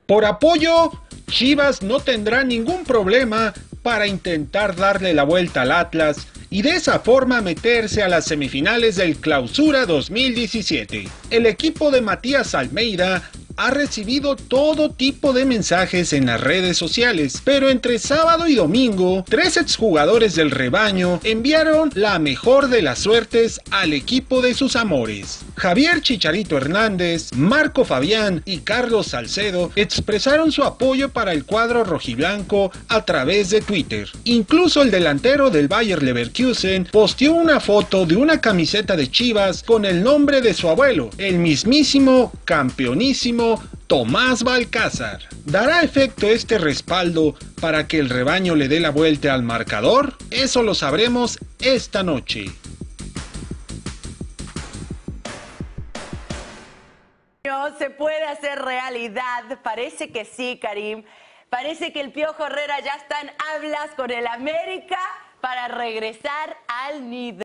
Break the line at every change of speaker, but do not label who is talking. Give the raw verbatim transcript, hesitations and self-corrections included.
Por apoyo, Chivas no tendrá ningún problema para intentar darle la vuelta al Atlas y de esa forma meterse a las semifinales del Clausura dos mil diecisiete. El equipo de Matías Almeida ha recibido todo tipo de mensajes en las redes sociales, pero entre sábado y domingo, tres exjugadores del rebaño enviaron la mejor de las suertes al equipo de sus amores. Javier Chicharito Hernández, Marco Fabián y Carlos Salcedo expresaron su apoyo para el cuadro rojiblanco a través de Twitter. Incluso el delantero del Bayer Leverkusen posteó una foto de una camiseta de Chivas con el nombre de su abuelo, el mismísimo campeonísimo Tomás Balcázar. ¿Dará efecto este respaldo para que el rebaño le dé la vuelta al marcador? Eso lo sabremos esta noche.
No se puede hacer realidad. Parece que sí, Karim. Parece que el Piojo Herrera ya está en hablas con el América para regresar al nido.